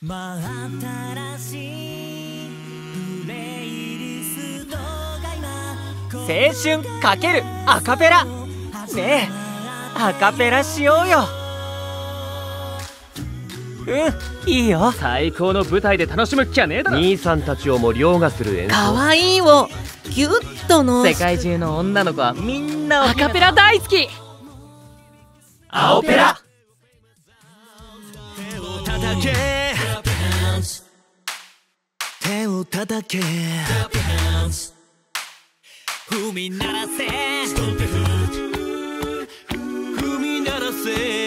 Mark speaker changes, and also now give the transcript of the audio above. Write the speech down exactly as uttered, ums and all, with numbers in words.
Speaker 1: 真新しいプレイリストが今青春かけるアカペラねえアカペラしようよ。うんいいよ。
Speaker 2: 最高の舞台で楽しむっきゃねえだろ。
Speaker 3: 兄さんたちをも凌駕する演奏。
Speaker 4: かわいいをギュッとの
Speaker 1: 世界中の女の子はみんな
Speaker 2: アカペラ大好き。
Speaker 1: 青ペラ。
Speaker 5: 手を叩け手を叩け踏み鳴らせ踏み鳴らせ